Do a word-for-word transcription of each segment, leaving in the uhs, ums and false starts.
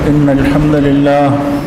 إن الحمد لله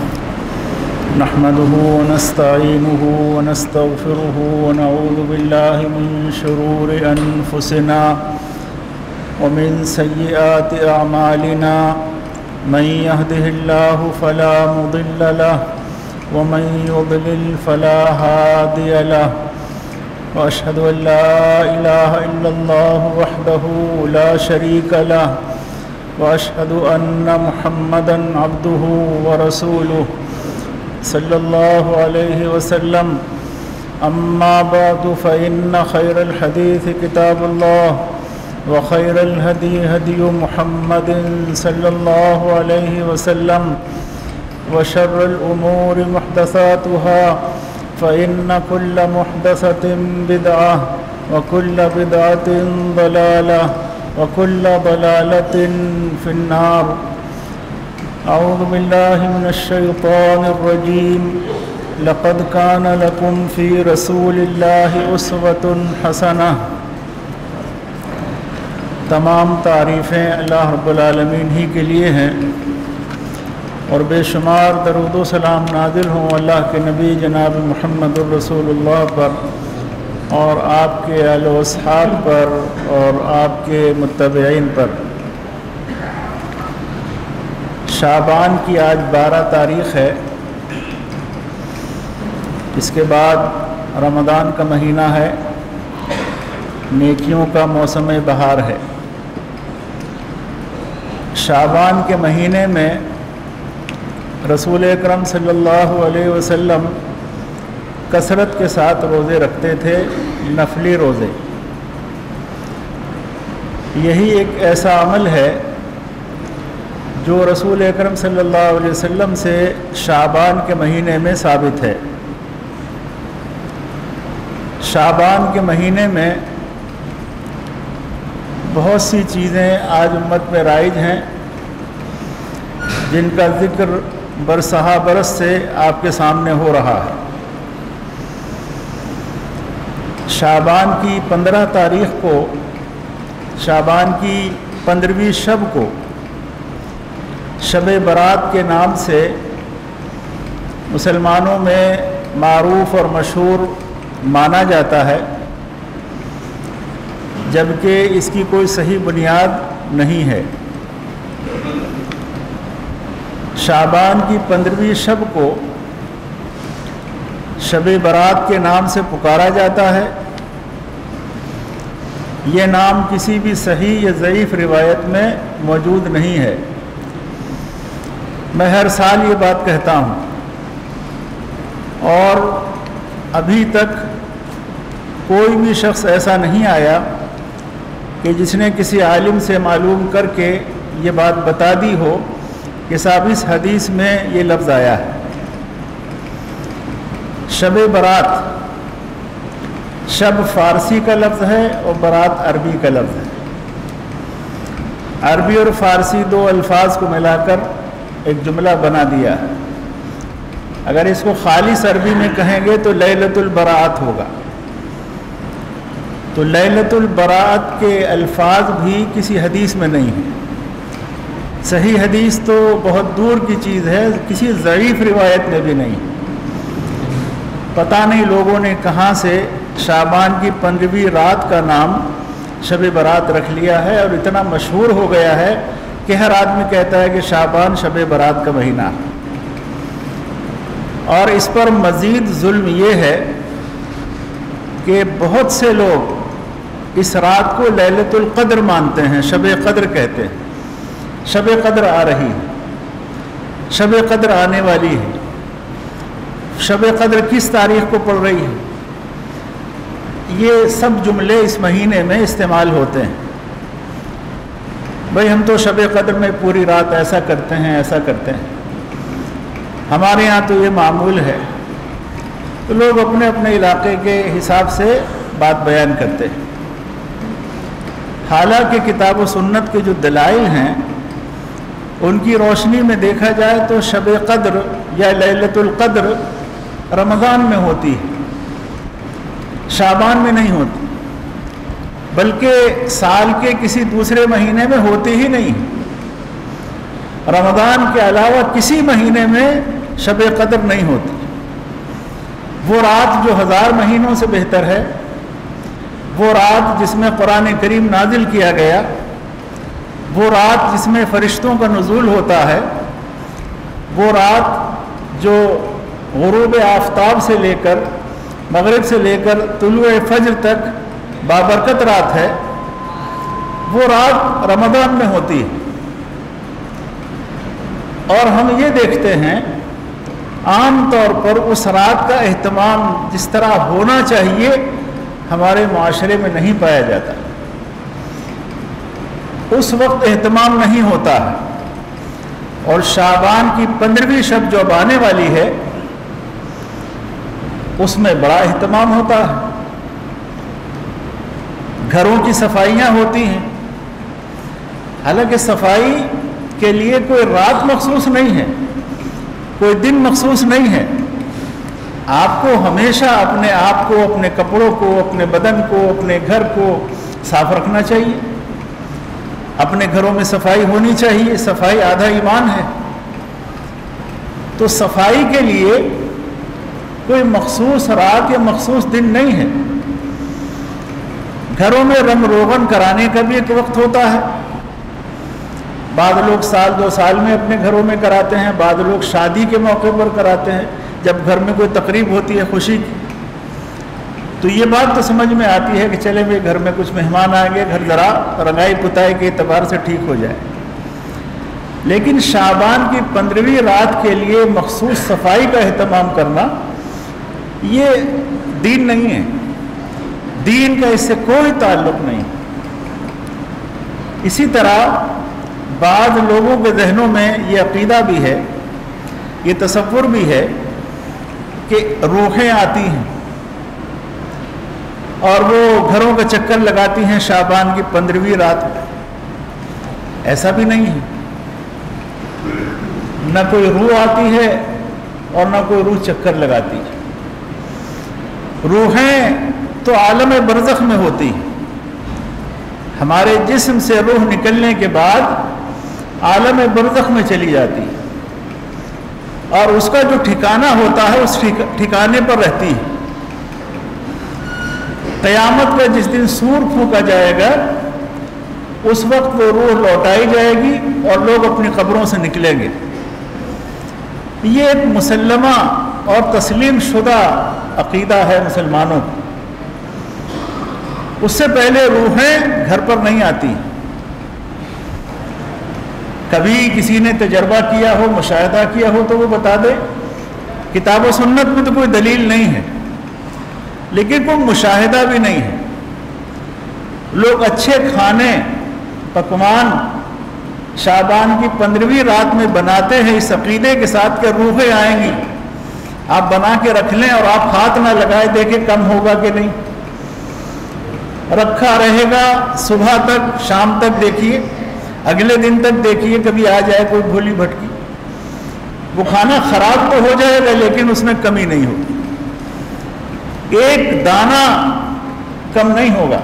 نحمده ونستعينه ونستغفره ونعوذ بالله من شرور أنفسنا ومن سيئات أعمالنا من يهده الله فلا مضل له ومن يضلل فلا هادي له وأشهد أن لا إله إلا الله وحده لا شريك له وأشهد أن محمدًا عبده ورسوله صلى الله عليه وسلم أما بعد فإن خير الحديث كتاب الله وخير الهدي هدي محمد صلى الله عليه وسلم وشر الأمور محدثاتها فإن كل محدثة بدعة وكل بدعة ضلالة وكل ضلالة في النار. أعوذ بالله من الشيطان الرجيم. لقد كان لكم في رسول الله أسوة حسنة. تمام تعریفیں اللہ رب العالمین ہی کے لیے ہیں اور بے شمار درود و سلام نازل ہوں اللہ کے نبی جناب محمد الرسول اللہ پر اور آپ کے آل و اصحاب پر اور آپ کے متبعین پر. شعبان کی آج بارہ تاریخ ہے. اس کے بعد رمضان کا مہینہ ہے. نیکیوں کا موسم بہار ہے. شعبان کے مہینے میں رسول اکرم صلی اللہ علیہ وسلم کثرت کے ساتھ روزے رکھتے تھے، نفلی روزے. یہی ایک ایسا عمل ہے جو رسول اکرم صلی اللہ علیہ وسلم سے شعبان کے مہینے میں ثابت ہے. شعبان کے مہینے میں بہت سی چیزیں آج امت میں رائج ہیں جن کا ذکر برسہ برس سے آپ کے سامنے ہو رہا ہے. شعبان کی پندرہ تاریخ کو، شعبان کی پندرہویں شب کو شب برات کے نام سے مسلمانوں میں معروف اور مشہور مانا جاتا ہے، جبکہ اس کی کوئی صحیح بنیاد نہیں ہے. شعبان کی پندرہویں شب کو شب برات کے نام سے پکارا جاتا ہے. یہ نام کسی بھی صحیح یا ضعیف روایت میں موجود نہیں ہے. میں ہر سال یہ بات کہتا ہوں اور ابھی تک کوئی بھی شخص ایسا نہیں آیا کہ جس نے کسی عالم سے معلوم کر کے یہ بات بتا دی ہو کہ صاحب اس حدیث میں یہ لفظ آیا ہے. شب برات، شب فارسی کا لفظ ہے اور برات عربی کا لفظ ہے. عربی اور فارسی دو الفاظ کو ملا کر ایک جملہ بنا دیا ہے. اگر اس کو خالص عربی میں کہیں گے تو لیلۃ البراءت ہوگا. تو لیلۃ البراءت کے الفاظ بھی کسی حدیث میں نہیں ہیں. صحیح حدیث تو بہت دور کی چیز ہے، کسی ضعیف روایت میں بھی نہیں. پتہ نہیں لوگوں نے کہاں سے شعبان کی پندرہویں رات کا نام شب برات رکھ لیا ہے اور اتنا مشہور ہو گیا ہے کہ ہر آدمی کہتا ہے کہ شعبان شب برات کا مہینہ ہے. اور اس پر مزید ظلم یہ ہے کہ بہت سے لوگ اس رات کو لیلۃ القدر مانتے ہیں، شب قدر کہتے ہیں. شب قدر آ رہی ہے، شب قدر آنے والی ہے. شب قدر کس تاریخ کو پڑ رہی ہے؟ یہ سب جملے اس مہینے میں استعمال ہوتے ہیں. بھئی ہم تو شب قدر میں پوری رات ایسا کرتے ہیں ایسا کرتے ہیں. ہمارے یہاں تو یہ معمول ہے. تو لوگ اپنے اپنے علاقے کے حساب سے بات بیان کرتے ہیں. حالانکہ کتاب و سنت کے جو دلائل ہیں ان کی روشنی میں دیکھا جائے تو شب قدر یا لیلۃ القدر رمضان میں ہوتی ہے، شعبان میں نہیں ہوتی. بلکہ سال کے کسی دوسرے مہینے میں ہوتے ہی نہیں. رمضان کے علاوہ کسی مہینے میں شب قدر نہیں ہوتی۔ وہ رات جو ہزار مہینوں سے بہتر ہے، وہ رات جس میں قرآن کریم نازل کیا گیا، وہ رات جس میں فرشتوں کا نزول ہوتا ہے، وہ رات جو غروب آفتاب سے لے کر مغرب سے لے کر طلوع فجر تک بابرکت رات ہے، وہ رات رمضان میں ہوتی ہے۔ اور ہم یہ دیکھتے ہیں عام طور پر اس رات کا اہتمام جس طرح ہونا چاہیے ہمارے معاشرے میں نہیں پایا جاتا۔ اس وقت اہتمام نہیں ہوتا ہے، اور شعبان کی پندرہویں شب جو اب آنے والی ہے اس میں بڑا اہتمام ہوتا ہے۔ گھروں کی صفائیاں ہوتی ہیں، حالانکہ صفائی کے لیے کوئی رات مخصوص نہیں ہے، کوئی دن مخصوص نہیں ہے۔ آپ کو ہمیشہ اپنے آپ کو، اپنے کپڑوں کو، اپنے بدن کو، اپنے گھر کو صاف رکھنا چاہیے۔ اپنے گھروں میں صفائی ہونی چاہیے، صفائی آدھا ایمان ہے۔ تو صفائی کے لیے کوئی مخصوص رات یا مخصوص دن نہیں ہے۔ گھروں میں رنگ روغن کرانے کا بھی ایک وقت ہوتا ہے۔ بعض لوگ سال دو سال میں اپنے گھروں میں کراتے ہیں، بعض لوگ شادی کے موقع پر کراتے ہیں، جب گھر میں کوئی تقریب ہوتی ہے خوشی کی۔ تو یہ بات تو سمجھ میں آتی ہے کہ چلے بھائی گھر میں کچھ مہمان آئیں گے، گھر ذرا رنگائی پتائی کے اعتبار سے ٹھیک ہو جائے۔ لیکن شعبان کی پندرہویں رات کے لیے مخصوص صفائی کا اہتمام کرنا یہ دین نہیں ہے، دین کا اس سے کوئی تعلق نہیں۔ اسی طرح بعض لوگوں کے ذہنوں میں یہ عقیدہ بھی ہے، یہ تصور بھی ہے کہ روحیں آتی ہیں اور وہ گھروں کا چکر لگاتی ہیں شعبان کی پندرہویں رات میں۔ ایسا بھی نہیں ہے، نہ کوئی روح آتی ہے اور نہ کوئی روح چکر لگاتی ہے۔ روحیں تو عالم برزخ میں ہوتی ہیں، ہمارے جسم سے روح نکلنے کے بعد عالم برزخ میں چلی جاتی ہے، اور اس کا جو ٹھکانہ ہوتا ہے اس ٹھکانے پر رہتی ہے۔ قیامت کا جس دن سور پھونکا جائے گا اس وقت وہ روح لوٹائی جائے گی اور لوگ اپنی قبروں سے نکلیں گے۔ یہ ایک مسلمہ اور تسلیم شدہ عقیدہ ہے مسلمانوں کا۔ اس سے پہلے روحیں گھر پر نہیں آتی۔ کبھی کسی نے تجربہ کیا ہو، مشاہدہ کیا ہو تو وہ بتا دے۔ کتاب و سنت میں تو کوئی دلیل نہیں ہے، لیکن کوئی مشاہدہ بھی نہیں ہے۔ لوگ اچھے کھانے پکوان شعبان کی پندرہویں رات میں بناتے ہیں اس عقیدے کے ساتھ کہ روحیں آئیں گی، آپ بنا کے رکھ لیں اور آپ ہاتھ نہ لگائے، دیکھیں کم ہوگا کہ نہیں۔ رکھا رہے گا صبح تک، شام تک دیکھیے، اگلے دن تک دیکھیے، کبھی آ جائے کوئی بھولی بھٹکی، وہ کھانا خراب تو ہو جائے گا لیکن اس میں کمی نہیں ہوگی، ایک دانہ کم نہیں ہوگا۔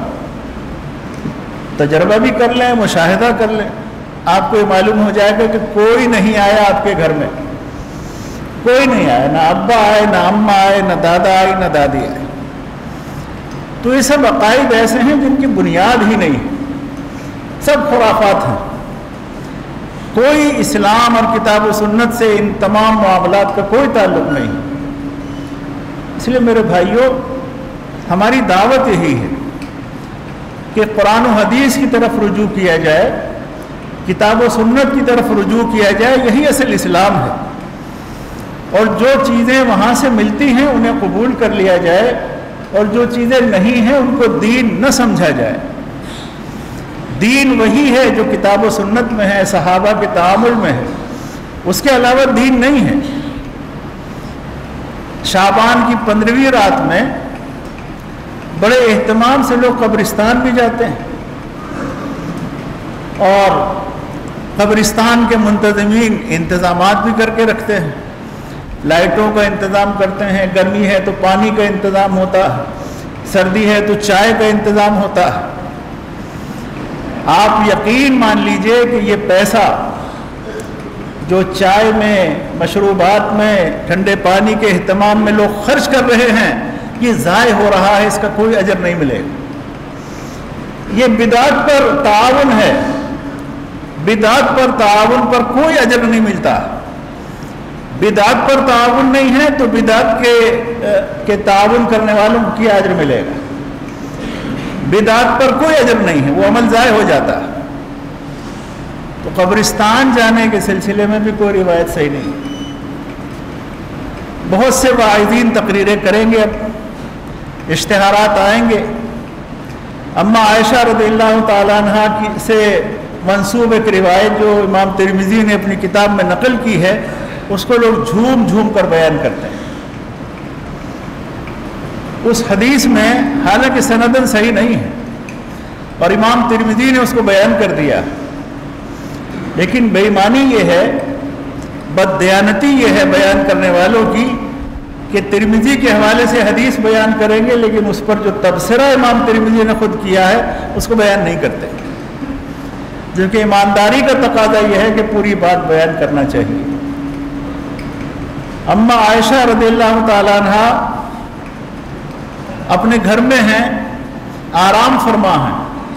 تجربہ بھی کر لیں، مشاہدہ کر لیں، آپ کو یہ معلوم ہو جائے گا کہ کوئی نہیں آیا آپ کے گھر میں، کوئی نہیں آیا، نہ ابا آئے، نہ اماں آئے، نہ دادا آئی، نہ دادی آئے۔ تو یہ سب عقائد ایسے ہیں جن کی بنیاد ہی نہیں ہے، سب خرافات ہیں۔ کوئی اسلام اور کتاب و سنت سے ان تمام معاملات کا کوئی تعلق نہیں۔ اس لیے میرے بھائیوں، ہماری دعوت یہی ہے کہ قرآن و حدیث کی طرف رجوع کیا جائے، کتاب و سنت کی طرف رجوع کیا جائے، یہی اصل اسلام ہے۔ اور جو چیزیں وہاں سے ملتی ہیں انہیں قبول کر لیا جائے، اور جو چیزیں نہیں ہیں ان کو دین نہ سمجھا جائے۔ دین وہی ہے جو کتاب و سنت میں ہے، صحابہ کے تعامل میں ہے، اس کے علاوہ دین نہیں ہے۔ شعبان کی پندرہویں رات میں بڑے اہتمام سے لوگ قبرستان بھی جاتے ہیں، اور قبرستان کے منتظمین انتظامات بھی کر کے رکھتے ہیں، لائٹوں کا انتظام کرتے ہیں، گرمی ہے تو پانی کا انتظام ہوتا ہے، سردی ہے تو چائے کا انتظام ہوتا ہے۔ آپ یقین مان لیجئے کہ یہ پیسہ جو چائے میں، مشروبات میں، ٹھنڈے پانی کے اہتمام میں لوگ خرچ کر رہے ہیں، یہ ضائع ہو رہا ہے، اس کا کوئی اجر نہیں ملے گا۔ یہ بدعت پر تعاون ہے، بدعت پر تعاون پر کوئی اجر نہیں ملتا۔ بدعت پر تعاون نہیں ہے تو بدعت کے کے تعاون کرنے والوں کو کیا اجر ملے گا؟ بدعت پر کوئی اجر نہیں ہے، وہ عمل ضائع ہو جاتا ہے۔ تو قبرستان جانے کے سلسلے میں بھی کوئی روایت صحیح نہیں۔ بہت سے واعظین تقریریں کریں گے، اب اشتہارات آئیں گے، اما عائشہ رضی اللہ تعالیٰ عنہ کی سے منسوب ایک روایت جو امام ترمذی نے اپنی کتاب میں نقل کی ہے، اس کو لوگ جھوم جھوم کر بیان کرتے ہیں۔ اس حدیث میں حالانکہ سندن صحیح نہیں ہے اور امام ترمذی نے اس کو بیان کر دیا، لیکن بے ایمانی یہ ہے، بددیانتی یہ ہے بیان کرنے والوں کی کہ ترمذی کے حوالے سے حدیث بیان کریں گے لیکن اس پر جو تبصرہ امام ترمذی نے خود کیا ہے اس کو بیان نہیں کرتے، جبکہ ایمانداری کا تقاضا یہ ہے کہ پوری بات بیان کرنا چاہیے۔ اما عائشہ رضی اللہ تعالیٰ عنہ اپنے گھر میں ہیں، آرام فرما ہیں۔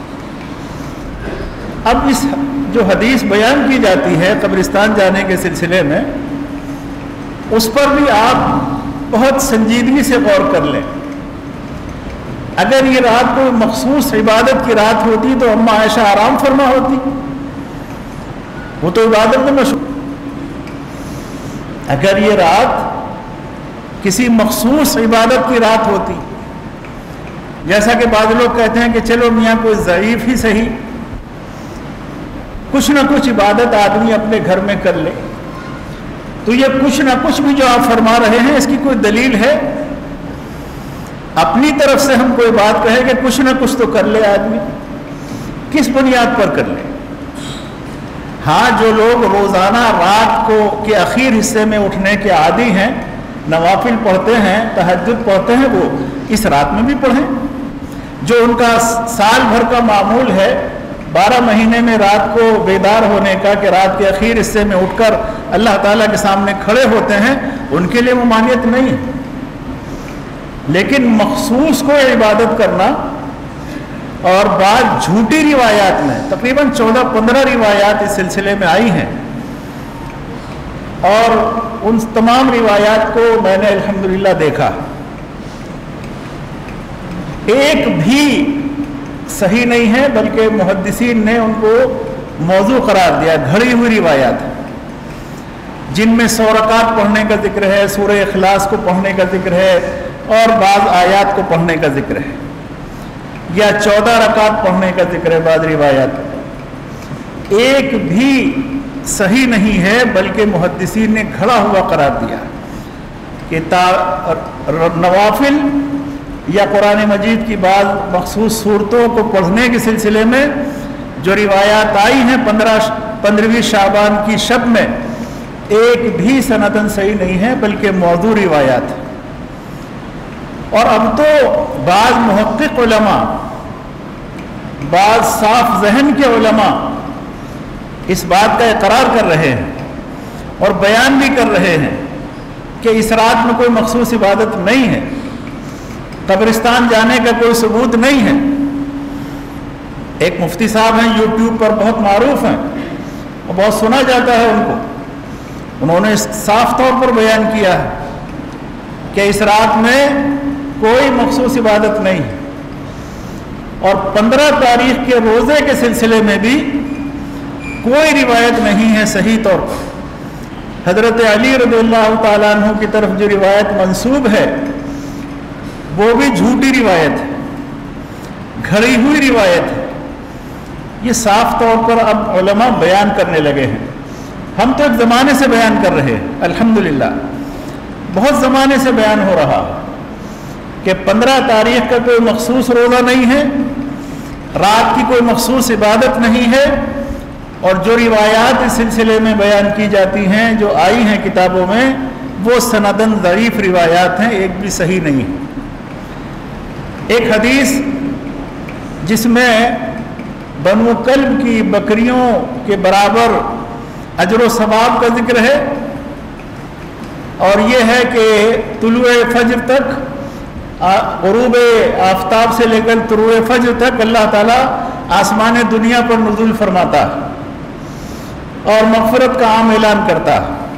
اب اس جو حدیث بیان کی جاتی ہے قبرستان جانے کے سلسلے میں، اس پر بھی آپ بہت سنجیدگی سے غور کر لیں۔ اگر یہ رات کو مخصوص عبادت کی رات ہوتی تو اما عائشہ آرام فرما ہوتی، وہ تو عبادت میں مشغول۔ اگر یہ رات کسی مخصوص عبادت کی رات ہوتی، جیسا کہ بعض لوگ کہتے ہیں کہ چلو میاں کوئی ضعیف ہی صحیح، کچھ نہ کچھ عبادت آدمی اپنے گھر میں کر لے، تو یہ کچھ نہ کچھ بھی جو آپ فرما رہے ہیں اس کی کوئی دلیل ہے؟ اپنی طرف سے ہم کوئی بات کہے کہ کچھ نہ کچھ تو کر لے آدمی، کس بنیاد پر کر لے؟ ہاں، جو لوگ روزانہ رات کو کے اخیر حصے میں اٹھنے کے عادی ہیں، نوافل پڑھتے ہیں، تہجد پڑھتے ہیں، وہ اس رات میں بھی پڑھیں۔ جو ان کا سال بھر کا معمول ہے بارہ مہینے میں رات کو بیدار ہونے کا کہ رات کے اخیر حصے میں اٹھ کر اللہ تعالیٰ کے سامنے کھڑے ہوتے ہیں، ان کے لیے ممانعت نہیں ہے، لیکن مخصوص کوئی عبادت کرنا اور بعض جھوٹی روایات میں تقریباً چودہ پندرہ روایات اس سلسلے میں آئی ہیں، اور ان تمام روایات کو میں نے الحمدللہ دیکھا، ایک بھی صحیح نہیں ہے، بلکہ محدثین نے ان کو موضوع قرار دیا، گھڑی ہوئی روایات جن میں سو رکعت پڑھنے کا ذکر ہے، سورہ اخلاص کو پڑھنے کا ذکر ہے، اور بعض آیات کو پڑھنے کا ذکر ہے، یا چودہ رکعت پڑھنے کا ذکر ہے بعض روایات، ایک بھی صحیح نہیں ہے، بلکہ محدثین نے کھڑا ہوا قرار دیا کہ نوافل یا قرآن مجید کی بعض مخصوص صورتوں کو پڑھنے کے سلسلے میں جو روایات آئی ہیں پندرہ پندرہویں شعبان کی شب میں، ایک بھی سندن صحیح نہیں ہے، بلکہ موضوع روایات ہیں۔ اور اب تو بعض محقق علماء، بعض صاف ذہن کے علماء اس بات کا اقرار کر رہے ہیں اور بیان بھی کر رہے ہیں کہ اس رات میں کوئی مخصوص عبادت نہیں ہے، قبرستان جانے کا کوئی ثبوت نہیں ہے۔ ایک مفتی صاحب ہیں، یوٹیوب پر بہت معروف ہیں اور بہت سنا جاتا ہے ان کو، انہوں نے صاف طور پر بیان کیا ہے کہ اس رات میں کوئی مخصوص عبادت نہیں ہے، اور پندرہ تاریخ کے روزے کے سلسلے میں بھی کوئی روایت نہیں ہے صحیح طور پر۔ حضرت علی رضی اللہ تعالیٰ عنہ کی طرف جو روایت منسوب ہے وہ بھی جھوٹی روایت ہے، گھڑی ہوئی روایت ہے۔ یہ صاف طور پر اب علماء بیان کرنے لگے ہیں، ہم تو ایک زمانے سے بیان کر رہے ہیں، الحمدللہ بہت زمانے سے بیان ہو رہا کہ پندرہ تاریخ کا کوئی مخصوص روزہ نہیں ہے، رات کی کوئی مخصوص عبادت نہیں ہے، اور جو روایات اس سلسلے میں بیان کی جاتی ہیں، جو آئی ہیں کتابوں میں، وہ سندن ضعیف روایات ہیں، ایک بھی صحیح نہیں ہے۔ ایک حدیث جس میں بنو کلب کی بکریوں کے برابر اجر و ثواب کا ذکر ہے، اور یہ ہے کہ طلوع فجر تک، غروب آفتاب سے لے کر طلوع فجر تک اللہ تعالیٰ آسمان دنیا پر نزول فرماتا اور مغفرت کا عام اعلان کرتا۔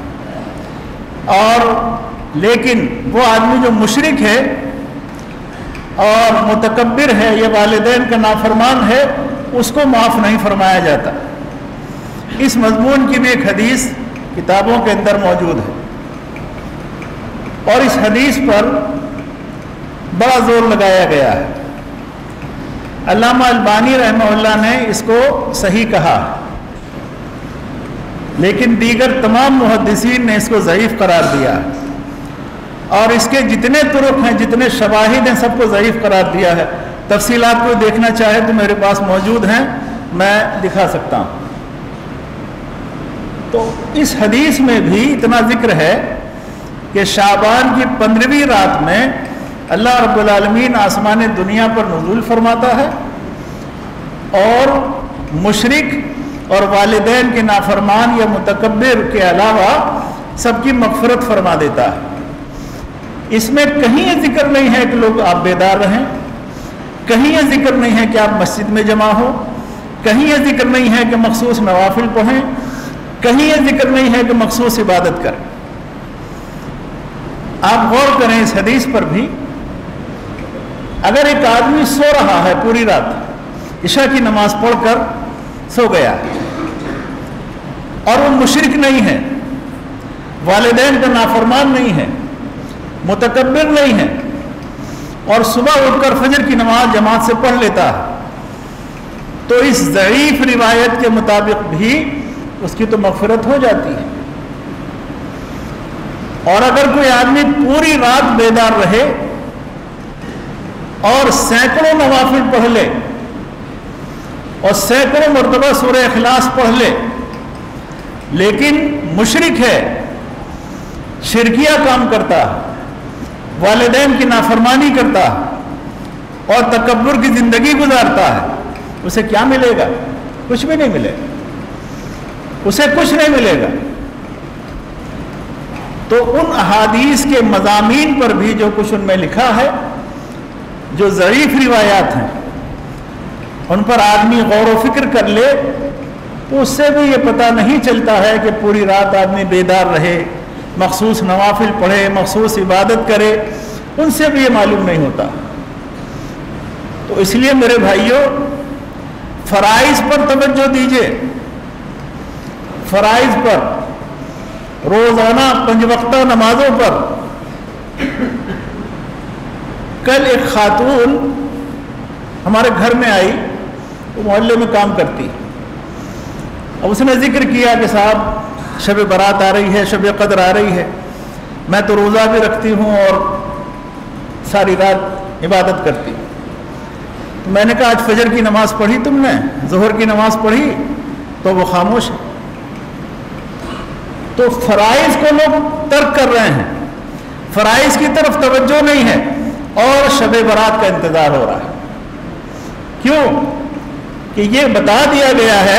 اور لیکن وہ آدمی جو مشرک ہے اور متکبر ہے، یہ والدین کا نافرمان ہے، اس کو معاف نہیں فرمایا جاتا۔ اس مضمون کی بھی ایک حدیث کتابوں کے اندر موجود ہے، اور اس حدیث پر بڑا زور لگایا گیا ہے۔ علامہ البانی رحمہ اللہ نے اس کو صحیح کہا، لیکن دیگر تمام محدثین نے اس کو ضعیف قرار دیا، اور اس کے جتنے طرق ہیں، جتنے شواہد ہیں، سب کو ضعیف قرار دیا ہے۔ تفصیلات کو دیکھنا چاہے تو میرے پاس موجود ہیں، میں دکھا سکتا ہوں۔ تو اس حدیث میں بھی اتنا ذکر ہے کہ شعبان کی پندرہویں رات میں اللہ رب العالمین آسمان دنیا پر نزول فرماتا ہے، اور مشرک اور والدین کے نافرمان یا متکبر کے علاوہ سب کی مغفرت فرما دیتا ہے۔ اس میں کہیں یہ ذکر نہیں ہے کہ لوگ آپ بیدار رہیں، کہیں یہ ذکر نہیں ہے کہ آپ مسجد میں جمع ہو، کہیں یہ ذکر نہیں ہے کہ مخصوص نوافل پڑھیں، کہیں یہ ذکر نہیں ہے کہ مخصوص عبادت کریں۔ آپ غور کریں اس حدیث پر بھی، اگر ایک آدمی سو رہا ہے پوری رات، عشاء کی نماز پڑھ کر سو گیا اور وہ مشرک نہیں ہے، والدین کا نافرمان نہیں ہے، متکبر نہیں ہے، اور صبح اٹھ کر فجر کی نماز جماعت سے پڑھ لیتا ہے، تو اس ضعیف روایت کے مطابق بھی اس کی تو مغفرت ہو جاتی ہے۔ اور اگر کوئی آدمی پوری رات بیدار رہے اور سینکڑوں نوافل پڑھ لے اور سینکڑوں مرتبہ سورہ اخلاص پڑھ لے، لیکن مشرک ہے، شرکیہ کام کرتا ہے، والدین کی نافرمانی کرتا ہے اور تکبر کی زندگی گزارتا ہے، اسے کیا ملے گا؟ کچھ بھی نہیں ملے گا، اسے کچھ نہیں ملے گا۔ تو ان احادیث کے مضامین پر بھی جو کچھ ان میں لکھا ہے، جو ضعیف روایات ہیں، ان پر آدمی غور و فکر کر لے تو اس سے بھی یہ پتہ نہیں چلتا ہے کہ پوری رات آدمی بیدار رہے، مخصوص نوافل پڑھے، مخصوص عبادت کرے، ان سے بھی یہ معلوم نہیں ہوتا۔ تو اس لیے میرے بھائیوں، فرائض پر توجہ دیجیے، فرائض پر، روزانہ پنج وقتہ نمازوں پر۔ کل ایک خاتون ہمارے گھر میں آئی، وہ محلے میں کام کرتی، اب اس نے ذکر کیا کہ صاحب شب برات آ رہی ہے، شب قدر آ رہی ہے، میں تو روزہ بھی رکھتی ہوں اور ساری رات عبادت کرتی ہوں۔ تو میں نے کہا آج فجر کی نماز پڑھی تم نے، ظہر کی نماز پڑھی؟ تو وہ خاموش ہے۔ تو فرائض کو لوگ ترک کر رہے ہیں، فرائض کی طرف توجہ نہیں ہے، اور شب برات کا انتظار ہو رہا ہے۔ کیوں؟ کہ یہ بتا دیا گیا ہے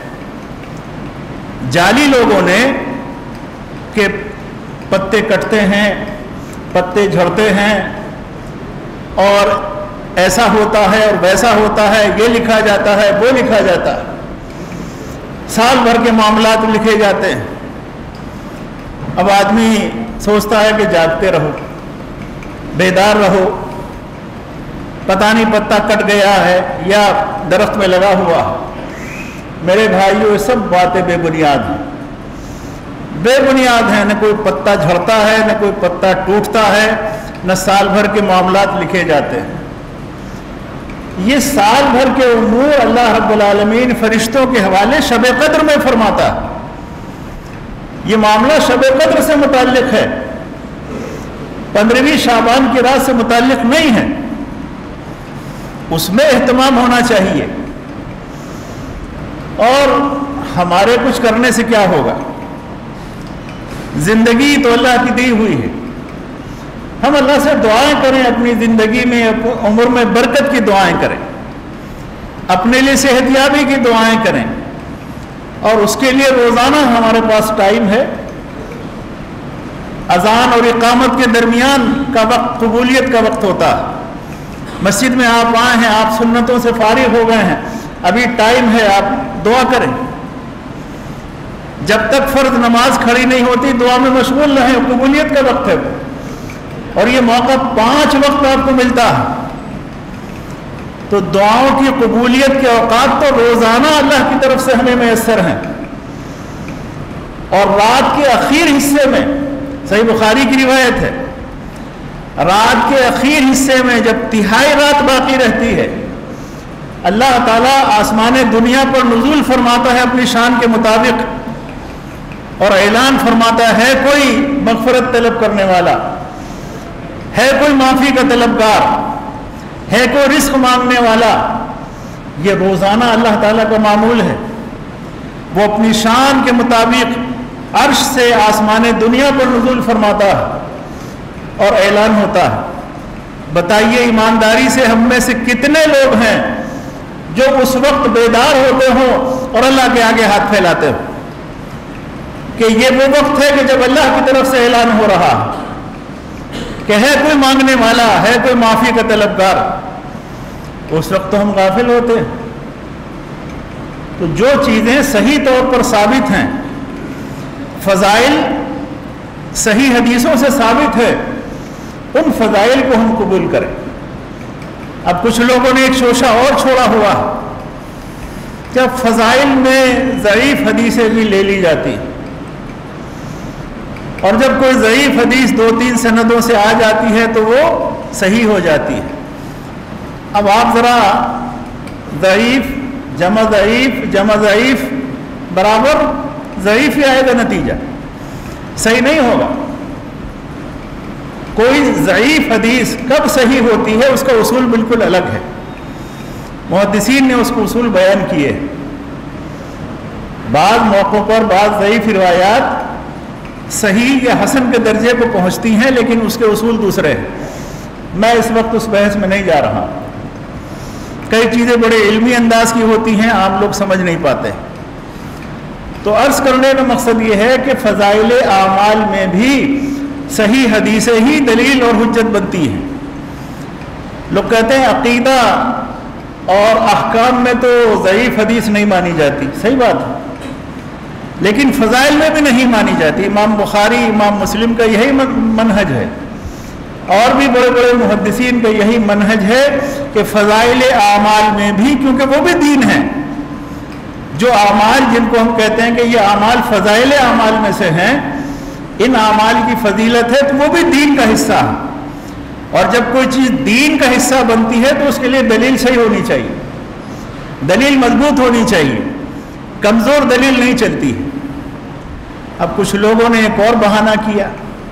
جعلی لوگوں نے کہ پتے کٹتے ہیں، پتے جھڑتے ہیں، اور ایسا ہوتا ہے اور ویسا ہوتا ہے، یہ لکھا جاتا ہے، وہ لکھا جاتا ہے، سال بھر کے معاملات لکھے جاتے ہیں۔ اب آدمی سوچتا ہے کہ جاگتے رہو، بیدار رہو، پتہ نہیں پتا کٹ گیا ہے یا درخت میں لگا ہوا۔ میرے بھائیوں، یہ سب باتیں بے بنیاد ہیں، بے بنیاد ہیں۔ نہ کوئی پتا جھڑتا ہے، نہ کوئی پتا ٹوٹتا ہے، نہ سال بھر کے معاملات لکھے جاتے ہیں۔ یہ سال بھر کے امور اللہ رب العالمین فرشتوں کے حوالے شب قدر میں فرماتا ہے۔ یہ معاملہ شب قدر سے متعلق ہے، پندرہویں شعبان کی رات سے متعلق نہیں ہے، اس میں اہتمام ہونا چاہیے۔ اور ہمارے کچھ کرنے سے کیا ہوگا؟ زندگی تو اللہ کی دی ہوئی ہے، ہم اللہ سے دعائیں کریں، اپنی زندگی میں، عمر میں برکت کی دعائیں کریں، اپنے لیے صحت یابی کی دعائیں کریں، اور اس کے لیے روزانہ ہمارے پاس ٹائم ہے. اذان اور اقامت کے درمیان کا وقت قبولیت کا وقت ہوتا ہے. مسجد میں آپ آئے ہیں, آپ سنتوں سے فارغ ہو گئے ہیں, ابھی ٹائم ہے, آپ دعا کریں. جب تک فرض نماز کھڑی نہیں ہوتی دعا میں مشغول رہیں, قبولیت کا وقت ہے. اور یہ موقع پانچ وقت آپ کو ملتا ہے. تو دعاؤں کی قبولیت کے اوقات تو روزانہ اللہ کی طرف سے ہمیں میسر ہیں. اور رات کے اخیر حصے میں, صحیح بخاری کی روایت ہے, رات کے اخیر حصے میں جب تہائی رات باقی رہتی ہے, اللہ تعالیٰ آسمان دنیا پر نزول فرماتا ہے اپنی شان کے مطابق, اور اعلان فرماتا ہے کوئی مغفرت طلب کرنے والا ہے, کوئی معافی کا طلبگار ہے, کوئی رزق مانگنے والا. یہ روزانہ اللہ تعالیٰ کا معمول ہے. وہ اپنی شان کے مطابق عرش سے آسمان دنیا پر نزول فرماتا ہے اور اعلان ہوتا ہے. بتائیے ایمانداری سے ہم میں سے کتنے لوگ ہیں جو اس وقت بیدار ہوتے ہوں اور اللہ کے آگے ہاتھ پھیلاتے ہوں کہ یہ وہ وقت ہے کہ جب اللہ کی طرف سے اعلان ہو رہا کہ ہے کوئی مانگنے والا, ہے کوئی معافی کا طلبگار. اس وقت تو ہم غافل ہوتے ہیں. تو جو چیزیں صحیح طور پر ثابت ہیں, فضائل صحیح حدیثوں سے ثابت ہے, ان فضائل کو ہم قبول کریں. اب کچھ لوگوں نے ایک شوشہ اور چھوڑا ہوا کہ اب فضائل میں ضعیف حدیثیں بھی لے لی جاتی, اور جب کوئی ضعیف حدیث دو تین سندوں سے آ جاتی ہے تو وہ صحیح ہو جاتی ہے. اب آپ ذرا ضعیف جمع ضعیف جمع ضعیف برابر ضعیف ہی آئے گا نتیجہ, صحیح نہیں ہوگا. کوئی ضعیف حدیث کب صحیح ہوتی ہے اس کا اصول بالکل الگ ہے. محدثین نے اس کو اصول بیان کیے. بعض موقعوں پر بعض ضعیف روایات صحیح یا حسن کے درجے کو پہنچتی ہیں, لیکن اس کے اصول دوسرے ہیں. میں اس وقت اس بحث میں نہیں جا رہا. کئی چیزیں بڑے علمی انداز کی ہوتی ہیں, عام لوگ سمجھ نہیں پاتے. تو عرض کرنے کا مقصد یہ ہے کہ فضائل اعمال میں بھی صحیح حدیثیں ہی دلیل اور حجت بنتی ہیں. لوگ کہتے ہیں عقیدہ اور احکام میں تو ضعیف حدیث نہیں مانی جاتی. صحیح بات ہے, لیکن فضائل میں بھی نہیں مانی جاتی. امام بخاری, امام مسلم کا یہی منہج ہے, اور بھی بڑے بڑے محدثین کا یہی منہج ہے کہ فضائل اعمال میں بھی, کیونکہ وہ بھی دین ہیں, جو اعمال جن کو ہم کہتے ہیں کہ یہ اعمال فضائل اعمال میں سے ہیں, ان اعمال کی فضیلت ہے تو وہ بھی دین کا حصہ ہے. اور جب کوئی چیز دین کا حصہ بنتی ہے تو اس کے لیے دلیل صحیح ہونی چاہیے, دلیل مضبوط ہونی چاہیے, کمزور دلیل نہیں چلتی ہے. اب کچھ لوگوں نے ایک اور بہانہ کیا,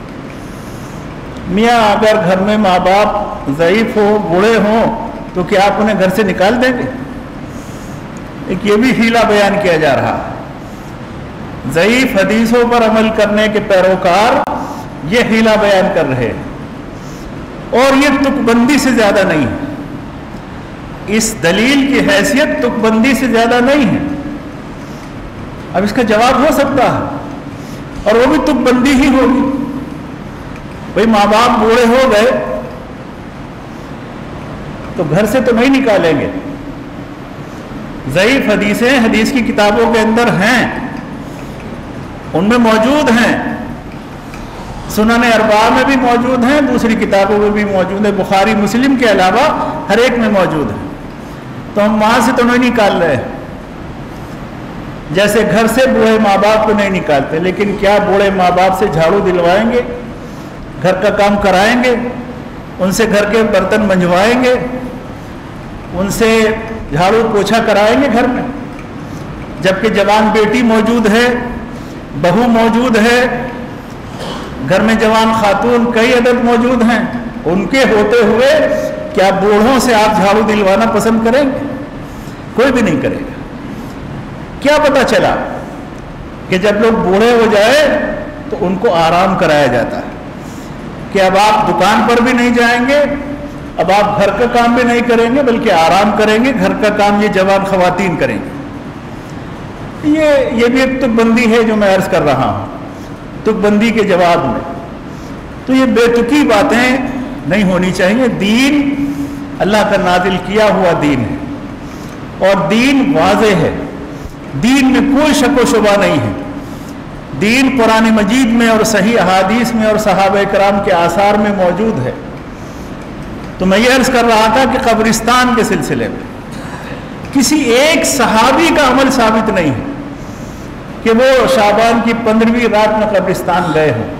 میاں اگر گھر میں ماں باپ ضعیف ہو, بوڑھے ہوں, تو کیا آپ انہیں گھر سے نکال دیں گے؟ ایک یہ بھی حیلہ بیان کیا جا رہا ہے. ضعیف حدیثوں پر عمل کرنے کے پیروکار یہ حیلہ بیان کر رہے ہیں, اور یہ تک بندی سے زیادہ نہیں ہے. اس دلیل کی حیثیت تک بندی سے زیادہ نہیں ہے. اب اس کا جواب ہو سکتا ہے, اور وہ بھی تک بندی ہی ہوگی. بھئی ماں باپ بوڑھے ہو گئے تو گھر سے تو نہیں نکالیں گے. ضعیف حدیثیں حدیث کی کتابوں کے اندر ہیں, ان میں موجود ہیں, سنن اربعہ میں بھی موجود ہیں, دوسری کتابوں میں بھی موجود ہیں, بخاری مسلم کے علاوہ ہر ایک میں موجود ہیں. تو ہم وہاں سے تو نہیں نکال رہے, جیسے گھر سے بوڑھے ماں باپ کو نہیں نکالتے. لیکن کیا بوڑھے ماں باپ سے جھاڑو دلوائیں گے, گھر کا کام کرائیں گے, ان سے گھر کے برتن منجوائیں گے, ان سے جھاڑو پوچھا کرائیں گے گھر میں؟ جبکہ جوان بیٹی موجود ہے, بہو موجود ہے, گھر میں جوان خاتون کئی عدد موجود ہیں, ان کے ہوتے ہوئے کیا بوڑھوں سے آپ جھاڑو دلوانا پسند کریں گے؟ کوئی بھی نہیں کرے گا. کیا پتہ چلا کہ جب لوگ بوڑھے ہو جائے تو ان کو آرام کرایا جاتا ہے کہ اب آپ دکان پر بھی نہیں جائیں گے, اب آپ گھر کا کام بھی نہیں کریں گے, بلکہ آرام کریں گے. گھر کا کام یہ جوان خواتین کریں گے. یہ یہ بھی ایک تک بندی ہے جو میں عرض کر رہا ہوں، تک بندی کے جواب میں. تو یہ بے تکی باتیں نہیں ہونی چاہیے. دین اللہ کا نازل کیا ہوا دین ہے اور دین واضح ہے، دین میں کوئی شک و شبہ نہیں ہے. دین قرآن مجید میں اور صحیح احادیث میں اور صحابہ کرام کے آثار میں موجود ہے. تو میں یہ عرض کر رہا تھا کہ قبرستان کے سلسلے میں کسی ایک صحابی کا عمل ثابت نہیں ہے کہ وہ شعبان کی پندرہویں رات میں قبرستان گئے ہوں.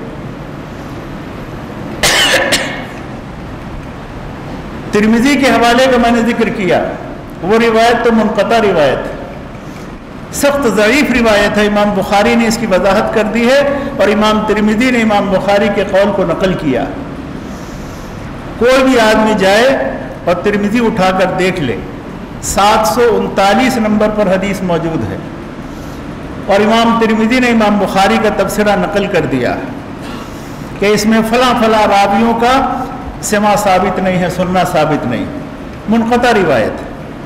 ترمذی کے حوالے کا میں نے ذکر کیا، وہ روایت تو منقطع روایت ہے، سخت ضعیف روایت ہے. امام بخاری نے اس کی وضاحت کر دی ہے اور امام ترمذی نے امام بخاری کے قول کو نقل کیا. کوئی بھی آدمی جائے اور ترمذی اٹھا کر دیکھ لے، سات سو انتالیس نمبر پر حدیث موجود ہے اور امام ترمذی نے امام بخاری کا تبصرہ نقل کر دیا کہ اس میں فلاں فلاں راویوں کا سماع ثابت نہیں ہے، سننا ثابت نہیں، منقطع روایت.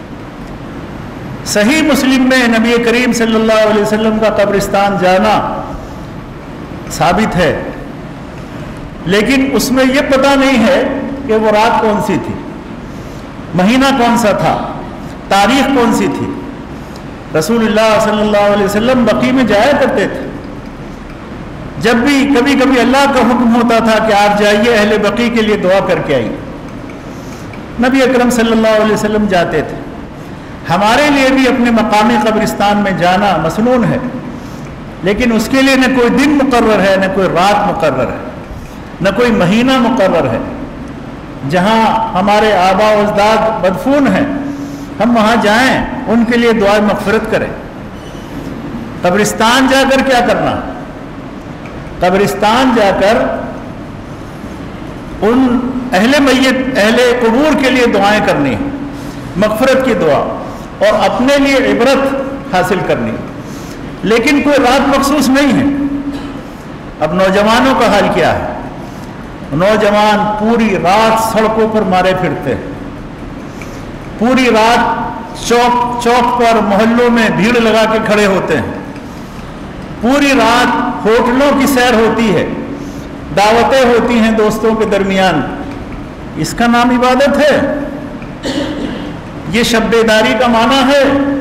صحیح مسلم میں نبی کریم صلی اللہ علیہ وسلم کا قبرستان جانا ثابت ہے، لیکن اس میں یہ پتہ نہیں ہے کہ وہ رات کون سی تھی، مہینہ کون سا تھا، تاریخ کون سی تھی. رسول اللہ صلی اللہ علیہ وسلم بقیع میں جایا کرتے تھے. جب بھی کبھی کبھی اللہ کا حکم ہوتا تھا کہ آپ جائیے اہل بقیع کے لیے دعا کر کے آئیے، نبی اکرم صلی اللہ علیہ وسلم جاتے تھے. ہمارے لیے بھی اپنے مقامی قبرستان میں جانا مسنون ہے، لیکن اس کے لیے نہ کوئی دن مقرر ہے، نہ کوئی رات مقرر ہے، نہ کوئی مہینہ مقرر ہے. جہاں ہمارے آبا و اجداد مدفون ہیں ہم وہاں جائیں، ان کے لیے دعا مغفرت کریں. قبرستان جا کر کیا کرنا؟ قبرستان جا کر ان اہل میت اہل قبور کے لیے دعائیں کرنی ہیں، مغفرت کی دعا، اور اپنے لیے عبرت حاصل کرنی. لیکن کوئی رات مخصوص نہیں ہے. اب نوجوانوں کا حال کیا ہے؟ نوجوان پوری رات سڑکوں پر مارے پھرتے ہیں، پوری رات چوک چوک پر محلوں میں بھیڑ لگا کے کھڑے ہوتے ہیں، پوری رات ہوٹلوں کی سیر ہوتی ہے، دعوتیں ہوتی ہیں دوستوں کے درمیان. اس کا نام عبادت ہے؟ یہ شب بیداری کا معنی ہے؟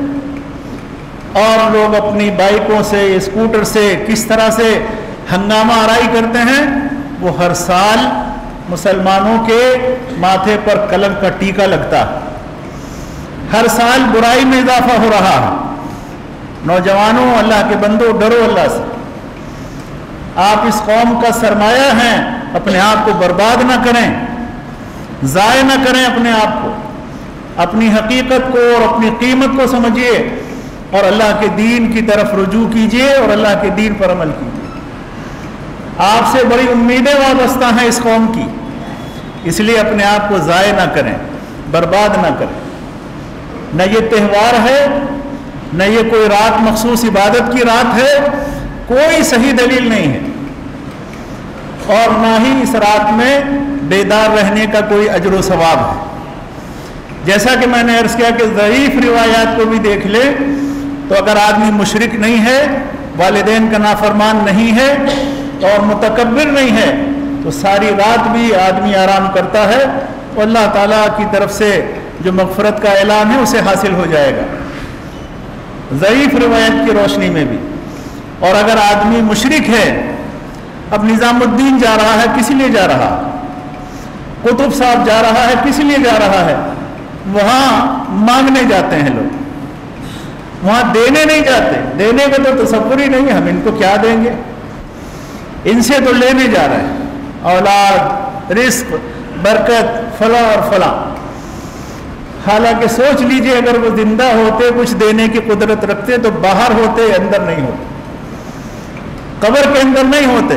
اور لوگ اپنی بائکوں سے اسکوٹر سے کس طرح سے ہنگامہ آرائی کرتے ہیں. وہ ہر سال مسلمانوں کے ماتھے پر کلنک کا ٹیکا لگتا ہے، ہر سال برائی میں اضافہ ہو رہا ہے. نوجوانوں، اللہ کے بندو، ڈرو اللہ سے. آپ اس قوم کا سرمایہ ہیں، اپنے آپ کو برباد نہ کریں، ضائع نہ کریں اپنے آپ کو. اپنی حقیقت کو اور اپنی قیمت کو سمجھیے اور اللہ کے دین کی طرف رجوع کیجیے اور اللہ کے دین پر عمل کیجیے. آپ سے بڑی امیدیں وابستہ ہیں اس قوم کی، اس لیے اپنے آپ کو ضائع نہ کریں، برباد نہ کریں. نہ یہ تہوار ہے، نہ یہ کوئی رات مخصوص عبادت کی رات ہے، کوئی صحیح دلیل نہیں ہے. اور نہ ہی اس رات میں بیدار رہنے کا کوئی اجر و ثواب ہے. جیسا کہ میں نے عرض کیا کہ ضعیف روایات کو بھی دیکھ لے تو اگر آدمی مشرک نہیں ہے، والدین کا نافرمان نہیں ہے اور متکبر نہیں ہے تو ساری رات بھی آدمی آرام کرتا ہے اور اللہ تعالیٰ کی طرف سے جو مغفرت کا اعلان ہے اسے حاصل ہو جائے گا، ضعیف روایت کی روشنی میں بھی. اور اگر آدمی مشرک ہے، اب نظام الدین جا رہا ہے، کس لیے جا رہا؟ قطب صاحب جا رہا ہے، کس لیے جا رہا ہے؟ وہاں مانگنے جاتے ہیں لوگ، وہاں دینے نہیں جاتے. دینے کا تو تصور ہی نہیں ہے، ہم ان کو کیا دیں گے، ان سے تو لینے جا رہے ہیں، اولاد، رزق، برکت، فلاں اور فلاں. حالانکہ سوچ لیجئے اگر وہ زندہ ہوتے، کچھ دینے کی قدرت رکھتے تو باہر ہوتے، اندر نہیں ہوتے، قبر کے اندر نہیں ہوتے.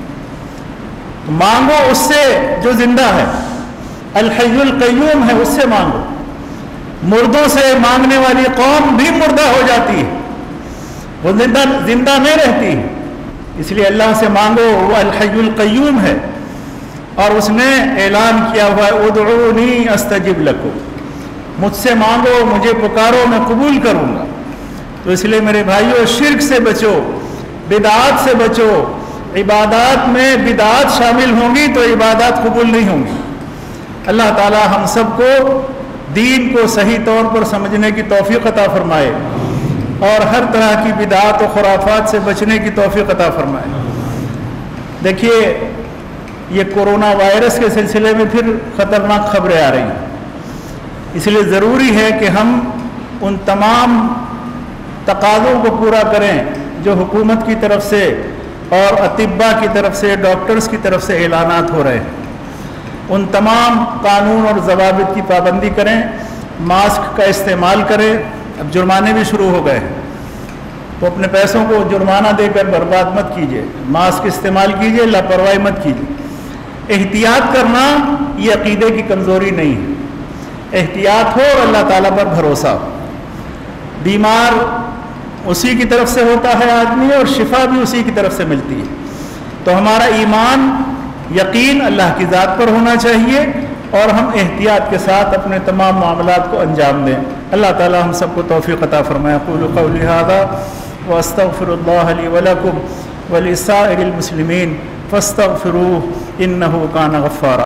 مانگو اس سے جو زندہ ہے، الحی القیوم ہے، اس سے مانگو. مردوں سے مانگنے والی قوم بھی مردہ ہو جاتی ہے، وہ زندہ زندہ نہیں رہتی. اس لیے اللہ سے مانگو، وہ الحی القیوم ہے اور اس نے اعلان کیا ہوا ہے ادعونی استجب لکم، مجھ سے مانگو، مجھے پکارو، میں قبول کروں گا. تو تو اس لیے میرے بھائیوں شرک سے بچو، بدعات سے بچو۔ عبادات میں بدعات شامل ہوں گی تو عبادات قبول نہیں ہوں گی۔ اللہ تعالی ہم سب کو دین کو صحیح طور پر سمجھنے کی توفیق عطا فرمائے اور ہر طرح کی بدعات و خرافات سے بچنے کی توفیق عطا فرمائے۔ دیکھیے یہ کورونا وائرس کے سلسلے میں پھر خطرناک خبریں آ رہی ہیں، اس لیے ضروری ہے کہ ہم ان تمام تقاضوں کو پورا کریں جو حکومت کی طرف سے اور اطباء کی طرف سے، ڈاکٹرز کی طرف سے اعلانات ہو رہے ہیں۔ ان تمام قانون اور ضوابط کی پابندی کریں، ماسک کا استعمال کریں۔ اب جرمانے بھی شروع ہو گئے ہیں تو اپنے پیسوں کو جرمانہ دے کر برباد مت کیجیے، ماسک استعمال کیجیے، لاپرواہی مت کیجیے۔ احتیاط کرنا یہ عقیدے کی کمزوری نہیں ہے، احتیاط ہو اور اللہ تعالیٰ پر بھروسہ ہو۔ بیمار اسی کی طرف سے ہوتا ہے آدمی اور شفا بھی اسی کی طرف سے ملتی ہے، تو ہمارا ایمان یقین اللہ کی ذات پر ہونا چاہیے اور ہم احتیاط کے ساتھ اپنے تمام معاملات کو انجام دیں۔ اللہ تعالی ہم سب کو توفیق عطا فرمائے۔ اقول قولی ھذا واستغفر اللہ لی ولکم ولسائر المسلمین فاستغفروہ انہ کان غفارا۔